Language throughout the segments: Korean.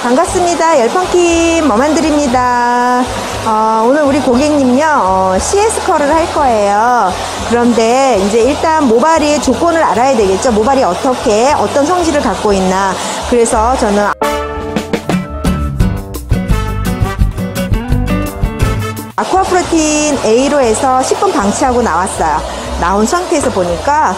반갑습니다. 열펑킴 머만드립니다. 오늘 우리 고객님요, CS 컬을 할 거예요. 그런데 이제 일단 모발의 조건을 알아야 되겠죠. 모발이 어떻게, 어떤 성질을 갖고 있나. 그래서 저는 아쿠아프로틴 A로 해서 10분 방치하고 나왔어요. 나온 상태에서 보니까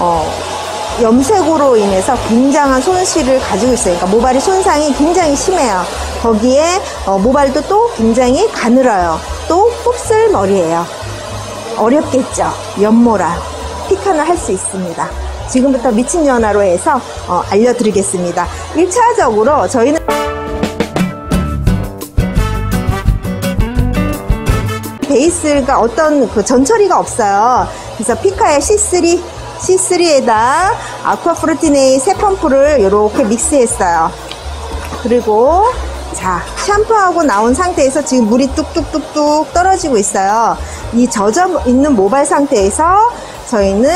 염색으로 인해서 굉장한 손실을 가지고 있어요. 그러니까 모발의 손상이 굉장히 심해요. 거기에 모발도 또 굉장히 가늘어요. 또 곱슬머리예요. 어렵겠죠. 연모라 피칸을 할 수 있습니다. 지금부터 미친 연화로 해서 알려드리겠습니다. 1차적으로 저희는 베이스가 어떤 그 전처리가 없어요. 그래서 피카의 C3에다 아쿠아프로틴 A 세 펌프를 이렇게 믹스했어요. 그리고 자, 샴푸하고 나온 상태에서 지금 물이 뚝뚝뚝뚝 떨어지고 있어요. 이 젖어 있는 모발 상태에서 저희는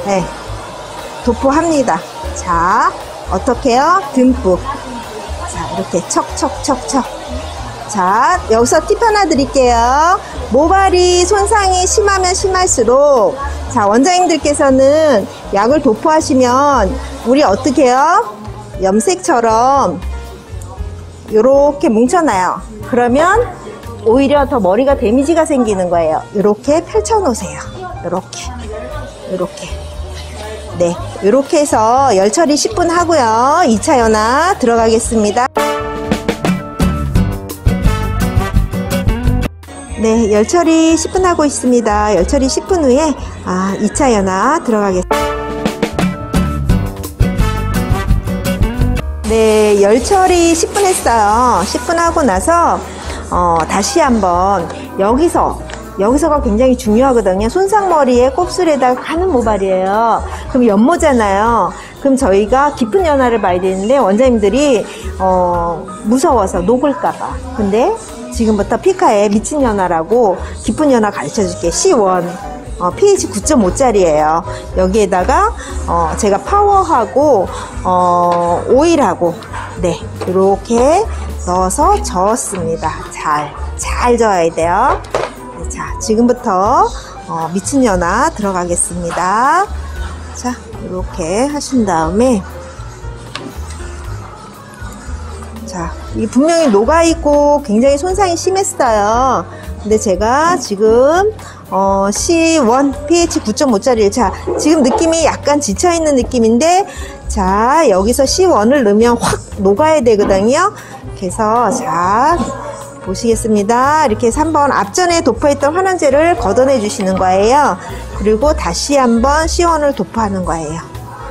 도포합니다. 자, 어떻게요? 듬뿍. 자, 이렇게 척척척척. 자, 여기서 팁 하나 드릴게요. 모발이 손상이 심하면 심할수록, 자, 원장님들께서는 약을 도포하시면 우리 어떻게 해요? 염색처럼 요렇게 뭉쳐놔요. 그러면 오히려 더 머리가 데미지가 생기는 거예요. 요렇게 펼쳐 놓으세요. 요렇게. 네, 요렇게 해서 열 처리 10분 하고요. 2차 연화 들어가겠습니다. 네, 열 처리 10분 하고 있습니다. 열 처리 10분 후에 2차 연화 들어가겠습니다. 네, 열 처리 10분 했어요. 10분 하고 나서 다시 한번 여기서가 굉장히 중요하거든요. 손상머리에 곱슬에다가 가는 모발이에요. 그럼 연모잖아요. 그럼 저희가 깊은 연화를 봐야 되는데 원장님들이 무서워서 녹을까봐. 근데 지금부터 피카의 미친 연화라고 깊은 연화 가르쳐 줄게. C1 pH 9.5짜리예요 여기에다가 제가 파워하고 오일하고 이렇게 넣어서 저었습니다. 잘 저어야 돼요. 자, 지금부터 미친 연화 들어가겠습니다. 자, 이렇게 하신 다음에, 자, 이 분명히 녹아있고 굉장히 손상이 심했어요. 근데 제가 지금 C1 pH 9.5짜리, 자, 지금 느낌이 약간 지쳐있는 느낌인데, 자, 여기서 C1을 넣으면 확 녹아야 되거든요. 그래서 자, 보시겠습니다. 이렇게 해서 한번 앞전에 도포했던 환원제를 걷어내 주시는 거예요. 그리고 다시 한번 C1을 도포하는 거예요.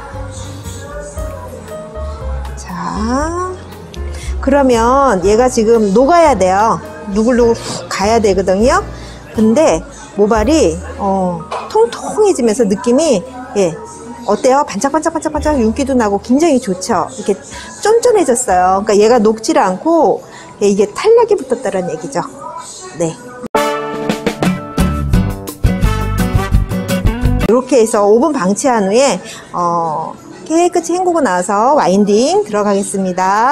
자, 그러면 얘가 지금 녹아야 돼요. 누글누글 훅 가야 되거든요. 근데 모발이 통통해지면서 느낌이 어때요? 반짝반짝반짝반짝 윤기도 나고 굉장히 좋죠. 이렇게 쫀쫀해졌어요. 그러니까 얘가 녹지를 않고 이게 탄력이 붙었다는 얘기죠. 네. 이렇게 해서 5분 방치한 후에 깨끗이 헹구고 나서 와인딩 들어가겠습니다.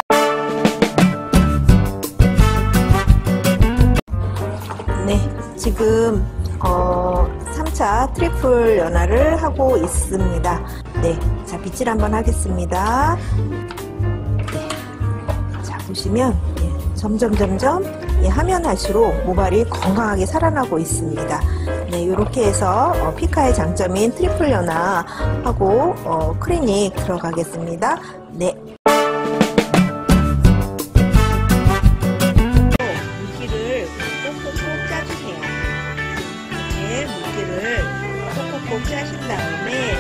네, 지금 3차 트리플 연화를 하고 있습니다. 네, 자, 빗질 한번 하겠습니다. 네, 자, 보시면 점점 하면 할수록 모발이 건강하게 살아나고 있습니다. 네, 이렇게 해서 피카의 장점인 트리플 연화하고 클리닉 들어가겠습니다. 네. 물기를 콕콕콕 짜주세요. 이렇게 물기를 콕콕콕 짜신 다음에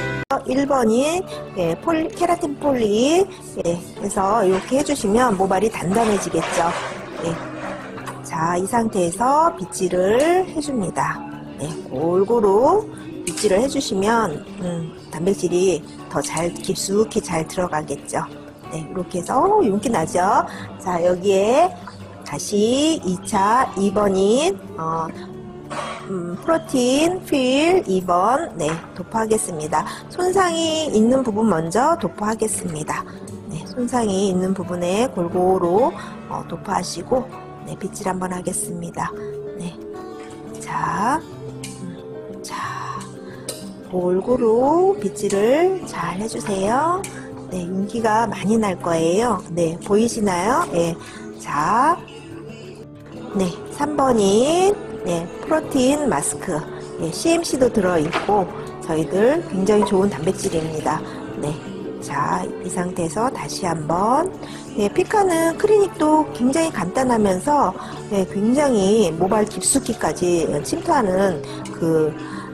1번인 케라틴 폴리 해서 이렇게 해주시면 모발이 단단해지겠죠. 자, 이 상태에서 빗질을 해줍니다. 골고루 빗질을 해주시면 단백질이 더 잘 깊숙이 잘 들어가겠죠. 이렇게 해서 윤기 나죠. 자, 여기에 다시 2차 2번인 프로틴 필 2번 도포하겠습니다. 손상이 있는 부분 먼저 도포하겠습니다. 손상이 있는 부분에 골고루 도포하시고 네, 빗질 한번 하겠습니다. 네, 자, 골고루 빗질을 잘 해주세요. 네, 윤기가 많이 날 거예요. 네, 보이시나요? 네, 자, 네, 3번인 네, 프로틴 마스크. 네, CMC도 들어있고 저희들 굉장히 좋은 단백질입니다. 네, 자, 이 상태에서 다시 한번 네, 피카는 클리닉도 굉장히 간단하면서 네, 굉장히 모발 깊숙이까지 침투하는 그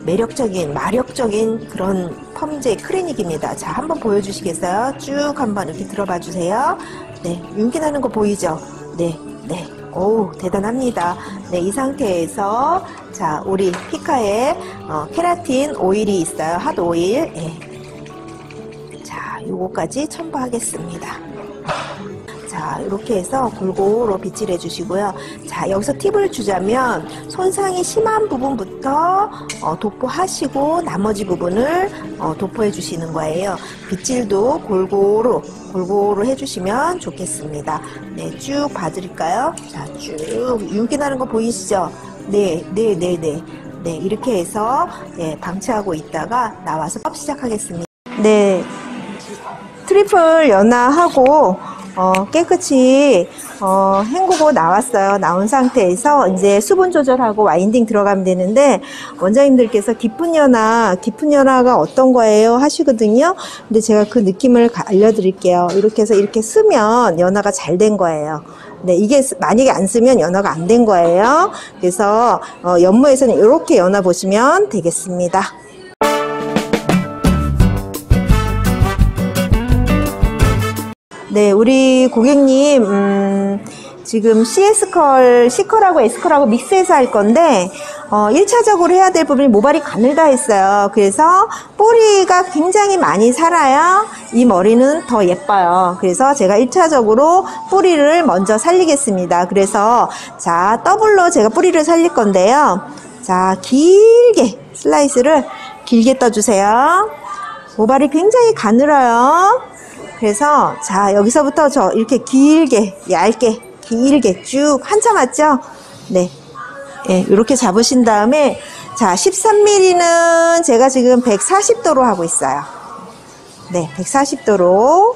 마력적인 그런 펌제 클리닉입니다. 자, 한번 보여주시겠어요? 쭉 한번 이렇게 들어봐 주세요. 네, 윤기 나는 거 보이죠? 네, 네. 오, 대단합니다. 네, 이 상태에서 자, 우리 피카에 케라틴 오일이 있어요. 핫 오일. 네. 자, 요거까지 첨부하겠습니다. 자, 이렇게 해서 골고루 빗질해 주시고요. 자, 여기서 팁을 주자면 손상이 심한 부분부터 도포하시고 나머지 부분을 도포해 주시는 거예요. 빗질도 골고루 해주시면 좋겠습니다. 네, 쭉 봐드릴까요? 자, 쭉 윤기 나는 거 보이시죠? 네, 이렇게 해서 네, 방치하고 있다가 나와서 시작하겠습니다. 네, 트리플 연화하고 깨끗이 헹구고 나왔어요. 나온 상태에서 이제 수분 조절하고 와인딩 들어가면 되는데, 원장님들께서 깊은 연화가 어떤 거예요 하시거든요. 근데 제가 그 느낌을 알려드릴게요. 이렇게 해서 이렇게 쓰면 연화가 잘 된 거예요. 네, 이게 만약에 안 쓰면 연화가 안 된 거예요. 그래서 연모에서는 이렇게 연화 보시면 되겠습니다. 네, 우리 고객님 지금 C컬하고 S컬하고 믹스해서 할 건데 1차적으로 해야 될 부분이 모발이 가늘다 했어요. 그래서 뿌리가 굉장히 많이 살아야 이 머리는 더 예뻐요. 그래서 제가 1차적으로 뿌리를 먼저 살리겠습니다. 그래서 자, 더블로 제가 뿌리를 살릴 건데요. 자, 길게 슬라이스를 길게 떠주세요. 모발이 굉장히 가늘어요. 그래서 자, 여기서부터 이렇게 길게 얇게 길게 쭉 한참 왔죠? 네, 이렇게 잡으신 다음에 자, 13mm는 제가 지금 140도로 하고 있어요. 네, 140도로.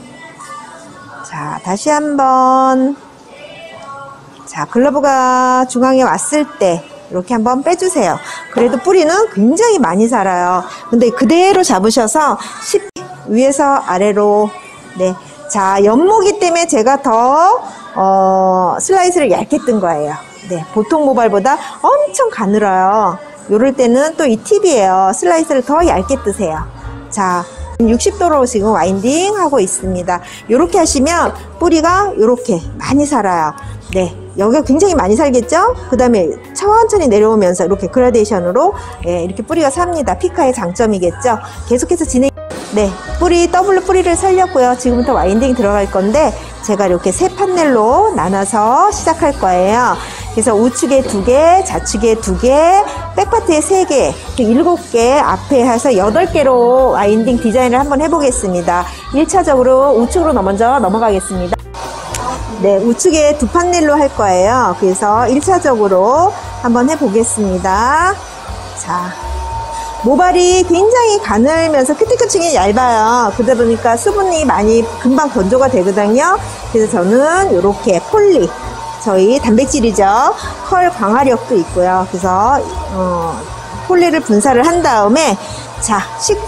자, 다시 한번. 자, 글러브가 중앙에 왔을 때 이렇게 한번 빼주세요. 그래도 뿌리는 굉장히 많이 살아요. 근데 그대로 잡으셔서 위에서 아래로. 네, 자, 연모기 때문에 제가 더 슬라이스를 얇게 뜬 거예요. 네, 보통 모발보다 엄청 가늘어요. 요럴 때는 또 이 팁이에요. 슬라이스를 더 얇게 뜨세요. 자, 60도로 지금 와인딩 하고 있습니다. 요렇게 하시면 뿌리가 요렇게 많이 살아요. 네, 여기가 굉장히 많이 살겠죠? 그 다음에 천천히 내려오면서 이렇게 그라데이션으로 이렇게 뿌리가 삽니다. 피카의 장점이겠죠? 계속해서 네, 더블로 뿌리를 살렸고요. 지금부터 와인딩 들어갈 건데 제가 이렇게 세 판넬로 나눠서 시작할 거예요. 그래서 우측에 2개, 좌측에 2개, 백파트에 3개, 7개, 앞에 해서 8개로 와인딩 디자인을 한번 해보겠습니다. 1차적으로 우측으로 먼저 넘어가겠습니다. 네, 우측에 2판넬로 할 거예요. 그래서 1차적으로 한번 해보겠습니다. 자, 모발이 굉장히 가늘면서 끝이 얇아요. 그러다 보니까 수분이 많이 금방 건조가 되거든요. 그래서 저는 이렇게 폴리, 저희 단백질이죠. 컬 강화력도 있고요. 그래서 폴리를 분사를 한 다음에 자,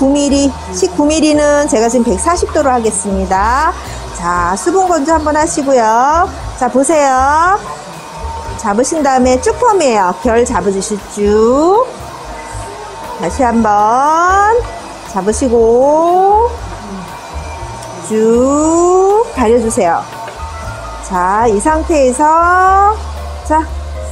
19mm는 제가 지금 140도로 하겠습니다. 자, 수분 건조 한번 하시고요. 자, 보세요. 잡으신 다음에 쭉 펌이에요. 결 잡아주실 쭉. 다시 한번 잡으시고 쭉 가려주세요. 자, 이 상태에서 자,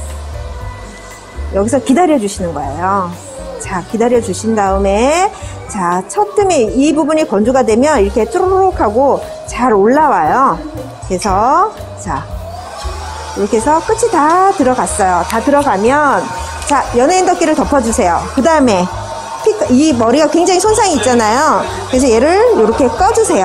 여기서 기다려 주시는 거예요. 자, 기다려 주신 다음에 자, 첫 뜸에 이 부분이 건조가 되면 이렇게 쭈루룩 하고 잘 올라와요. 그래서 자, 이렇게 해서 끝이 다 들어갔어요. 다 들어가면 자, 연예인 덮개를 덮어주세요. 그 다음에 이 머리가 굉장히 손상이 있잖아요. 그래서 얘를 이렇게 꺼주세요.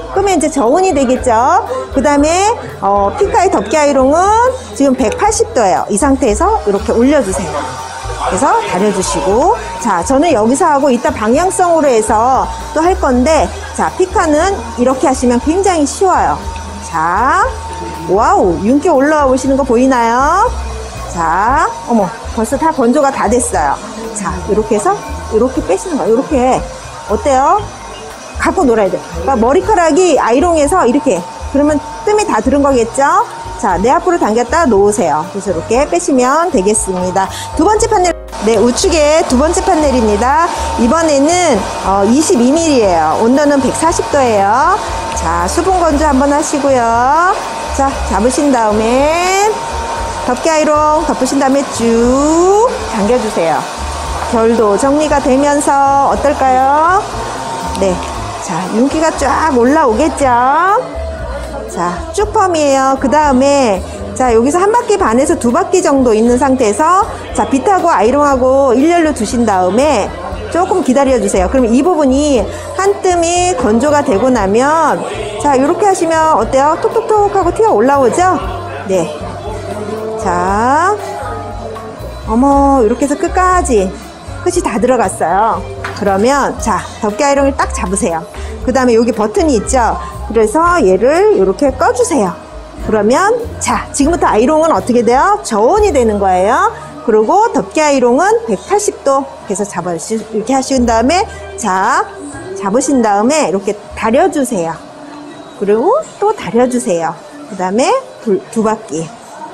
그러면 이제 저온이 되겠죠. 그 다음에 피카의 덮개 아이롱은 지금 180도예요. 이 상태에서 이렇게 올려주세요. 그래서 다려주시고, 자, 저는 여기서 하고 이따 방향성으로 해서 또 할 건데, 자, 피카는 이렇게 하시면 굉장히 쉬워요. 자, 와우, 윤기 올라와 오시는 거 보이나요? 자, 어머, 벌써 다 건조가 다 됐어요. 자, 이렇게 해서 이렇게 빼시는 거예요. 이렇게. 어때요? 갖고 놀아야 돼요. 그러니까 머리카락이 아이롱에서 이렇게, 그러면 뜸이 다 들은 거겠죠? 자, 내 앞으로 당겼다 놓으세요. 그래서 이렇게 빼시면 되겠습니다. 두 번째 판넬, 네, 우측에 두 번째 판넬입니다. 이번에는 22mm예요. 온도는 140도예요. 자, 수분 건조 한번 하시고요. 자, 잡으신 다음에 덮개 아이롱 덮으신 다음에 쭉 당겨주세요. 결도 정리가 되면서 어떨까요? 네, 자, 윤기가 쫙 올라오겠죠? 자, 쭈펌이에요. 그 다음에 자, 여기서 한 바퀴 반에서 두 바퀴 정도 있는 상태에서 자, 빗하고 아이롱하고 일렬로 두신 다음에 조금 기다려 주세요. 그러면 이 부분이 한 뜸이 건조가 되고 나면 자, 이렇게 하시면 어때요? 톡톡톡 하고 튀어 올라오죠? 네. 자, 어머, 이렇게 해서 끝까지 끝이 다 들어갔어요. 그러면 자, 덮개 아이롱을 딱 잡으세요. 그 다음에 여기 버튼이 있죠? 그래서 얘를 이렇게 꺼주세요. 그러면 자, 지금부터 아이롱은 어떻게 돼요? 저온이 되는 거예요. 그리고 덮개 아이롱은 180도 해서 이렇게 하신 다음에 자, 잡으신 다음에 이렇게 다려주세요. 그리고 또 다려주세요. 그 다음에 두 바퀴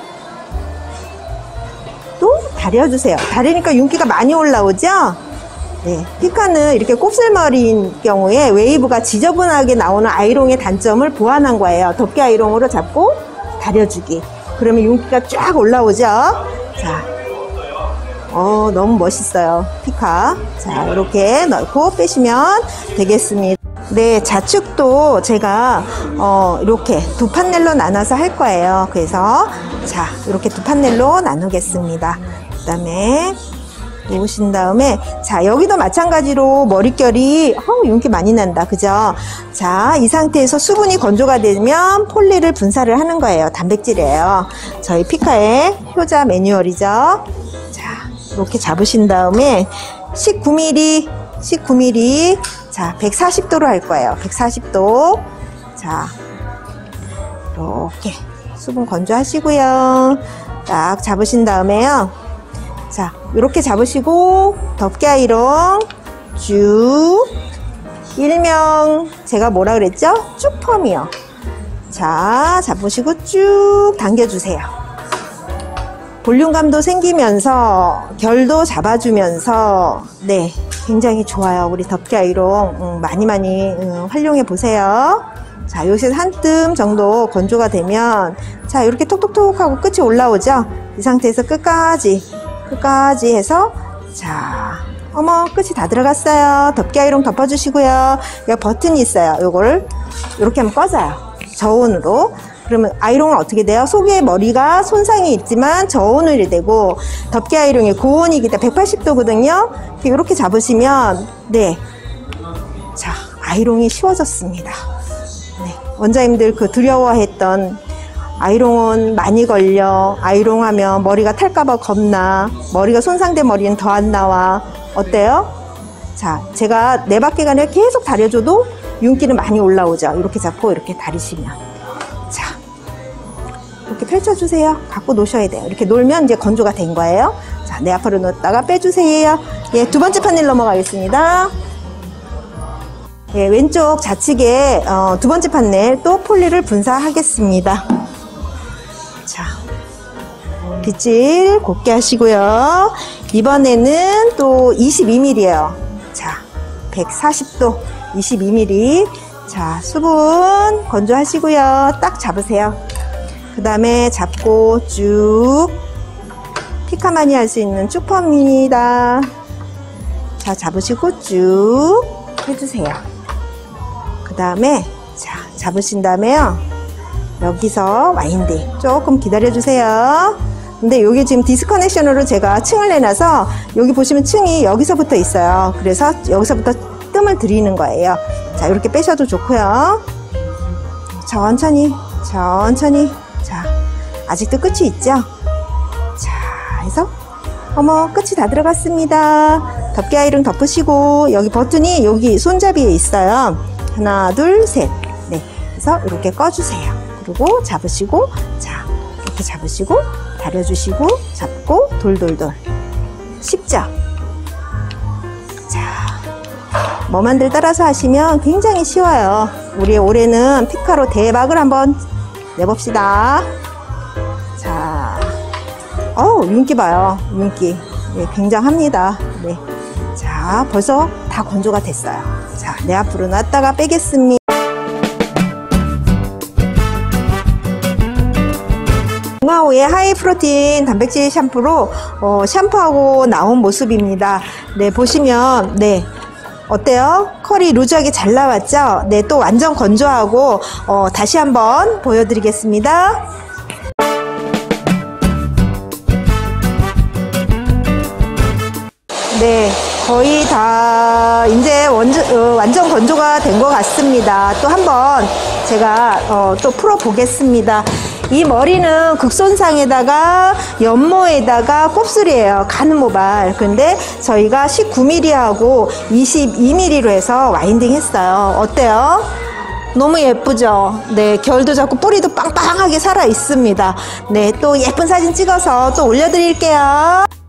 또 다려주세요. 다리니까 윤기가 많이 올라오죠? 네, 피카는 이렇게 곱슬머리인 경우에 웨이브가 지저분하게 나오는 아이롱의 단점을 보완한 거예요. 덮개 아이롱으로 잡고 다려주기. 그러면 윤기가 쫙 올라오죠? 자, 너무 멋있어요. 피카. 자, 이렇게 넣고 빼시면 되겠습니다. 네, 좌측도 제가 이렇게 두 판넬로 나눠서 할 거예요. 그래서 자, 이렇게 두 판넬로 나누겠습니다. 그 다음에 놓으신 다음에 자, 여기도 마찬가지로 머릿결이 윤기 많이 난다, 그죠? 자, 이 상태에서 수분이 건조가 되면 폴리를 분사를 하는 거예요. 단백질이에요. 저희 피카의 효자 매뉴얼이죠. 자, 이렇게 잡으신 다음에 19mm 자, 140도로 할 거예요. 140도. 자, 이렇게 수분 건조하시고요. 딱 잡으신 다음에요. 자, 이렇게 잡으시고 덮개 아이롱 쭉, 일명 제가 뭐라 그랬죠? 쭈펌이요. 자, 잡으시고 쭉 당겨주세요. 볼륨감도 생기면서 결도 잡아주면서 네, 굉장히 좋아요. 우리 덮개 아이롱 많이 활용해 보세요. 자, 여기서 한 뜸 정도 건조가 되면 자, 이렇게 톡톡톡 하고 끝이 올라오죠? 이 상태에서 끝까지 해서 자, 어머, 끝이 다 들어갔어요. 덮개 아이롱 덮어주시고요. 여기 버튼이 있어요. 요거를 이렇게 하면 꺼져요. 저온으로. 그러면 아이롱은 어떻게 돼요? 속에 머리가 손상이 있지만 저온이 되고 덮개 아이롱이 고온이기 때문에 180도거든요. 이렇게 잡으시면 네, 자, 아이롱이 쉬워졌습니다. 네, 원장님들 그 두려워했던 아이롱은 많이 걸려, 아이롱하면 머리가 탈까봐 겁나, 머리가 손상된 머리는 더 안 나와. 어때요? 자, 제가 네 바퀴가 아니라 계속 다려줘도 윤기는 많이 올라오죠. 이렇게 잡고 이렇게 다리시면 자, 이렇게 펼쳐주세요. 갖고 놓으셔야 돼요. 이렇게 놀면 이제 건조가 된 거예요. 자, 내 앞으로 놓았다가 빼주세요. 예, 두 번째 판넬 넘어가겠습니다. 예, 왼쪽 좌측에 두 번째 판넬 또 폴리를 분사하겠습니다. 자, 빗질 곱게 하시고요. 이번에는 또 22mm예요. 자, 140도 22mm. 자, 수분 건조하시고요. 딱 잡으세요. 그 다음에 잡고 쭉 피카만이 할 수 있는 쭈펌입니다. 자, 잡으시고 쭉 해주세요. 그 다음에 자, 잡으신 다음에요. 여기서 와인딩 조금 기다려주세요. 근데 여기 지금 디스커넥션으로 제가 층을 내놔서 여기 보시면 층이 여기서부터 있어요. 그래서 여기서부터 뜸을 들이는 거예요. 자, 이렇게 빼셔도 좋고요. 천천히 천천히. 자, 아직도 끝이 있죠? 자, 해서 어머, 끝이 다 들어갔습니다. 덮개 아이롱 덮으시고, 여기 버튼이 여기 손잡이에 있어요. 하나, 둘, 셋. 네, 그래서 이렇게 꺼주세요. 그리고 잡으시고, 자, 이렇게 잡으시고, 다려주시고, 잡고, 돌돌돌. 쉽죠? 자, 뭐만들 따라서 하시면 굉장히 쉬워요. 우리 올해는 피카로 대박을 한번 내봅시다. 자, 윤기 봐요. 윤기. 네, 굉장합니다. 네. 자, 벌써 다 건조가 됐어요. 자, 내 앞으로 놨다가 빼겠습니다. 동아호의 하이 프로틴 단백질 샴푸로 샴푸하고 나온 모습입니다. 네, 보시면, 네. 어때요? 컬이 루즈하게 잘 나왔죠? 네, 또 완전 건조하고, 다시 한번 보여드리겠습니다. 네, 거의 다 이제 완전 건조가 된 것 같습니다. 또 한번 제가 또 풀어 보겠습니다. 이 머리는 극손상에다가 연모에다가 곱슬이에요. 가는 모발. 근데 저희가 19mm하고 22mm로 해서 와인딩 했어요. 어때요? 너무 예쁘죠? 네, 결도 잡고 뿌리도 빵빵하게 살아 있습니다. 네, 또 예쁜 사진 찍어서 또 올려드릴게요.